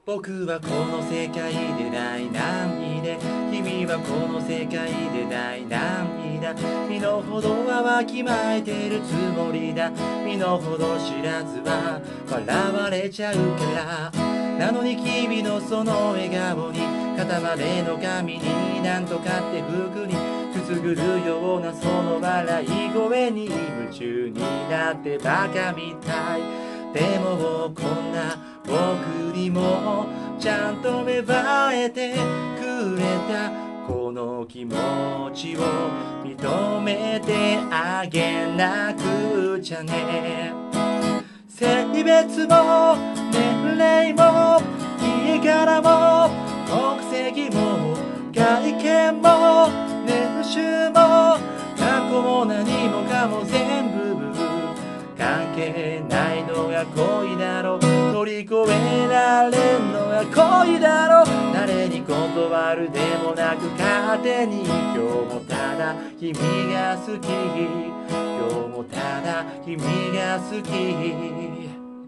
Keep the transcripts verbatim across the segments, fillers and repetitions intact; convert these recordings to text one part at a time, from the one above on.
僕はこの世界で大難儀で、君はこの世界で大難儀だ。身の程はわきまえてるつもりだ。身の程知らずは笑われちゃうから。なのに君のその笑顔に、片割れの髪になんとかって服にくすぐるようなその笑い声に夢中になってバカみたい。でもこんな僕にもちゃんと芽生えてくれたこの気持ちを認めてあげなくちゃね。性別も年齢も家柄も国籍も外見も年収も過去も何もかも全部関係ないのが恋だろ。乗り越えられんのが恋だろ。誰に断るでもなく勝手に今日もただ君が好き。今日もただ君が好き。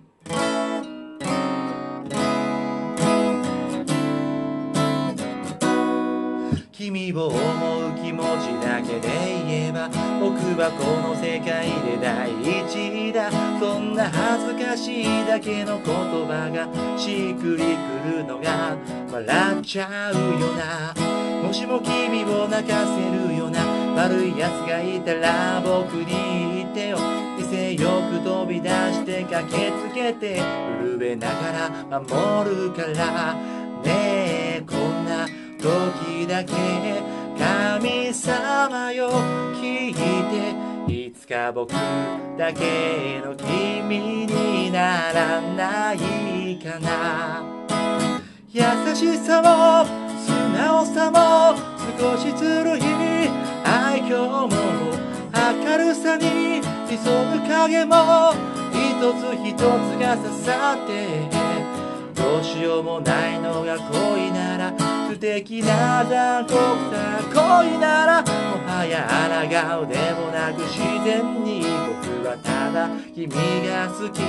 君を思う気持ちだけで言えば僕はこの世界で第一位だ。そんな恥ずかしいだけの言葉がしっくりくるのが笑っちゃうよな。もしも君を泣かせるような悪い奴がいたら僕に言ってよ。威勢よく飛び出して駆けつけて震えながら守るからね。えこんな時だけ神様よ聞いて、いつか僕だけの君にならないかな。優しさも素直さも少しずるい愛嬌も明るさに潜む影も一つ一つが刺さってどうしようもないのが恋なら素敵な残酷さ。恋ならもはや抗うでもなく自然に僕はただ君が好き。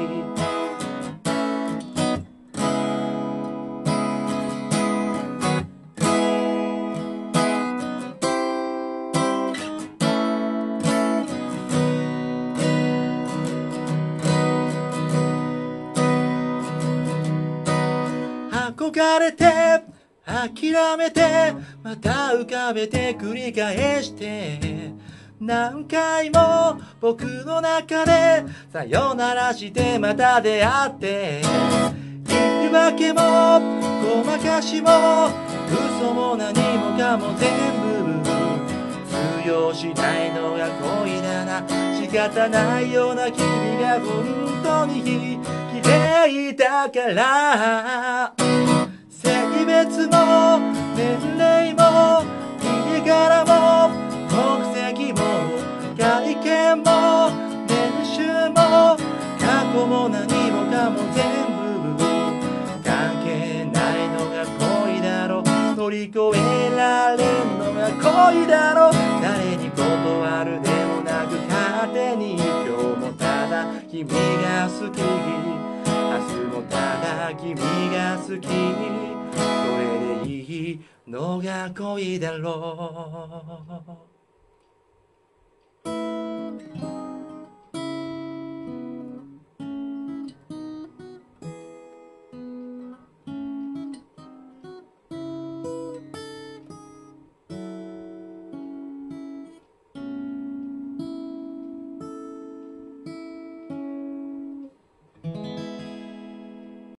憧れて諦めてまた浮かべて繰り返して何回も僕の中でさよならしてまた出会って言い訳もごまかしも嘘も何もかも全部通用しないのが恋だな。仕方ないような君が本当に綺麗だから性別も年齢も家柄も国籍も外見も年収も過去も何もかも全部関係ないのが恋だろ。乗り越えられんのが恋だろ。誰に断るでもなく勝手に今日もただ君が好き。明日もただ君が好き。それでいいのが恋だろう。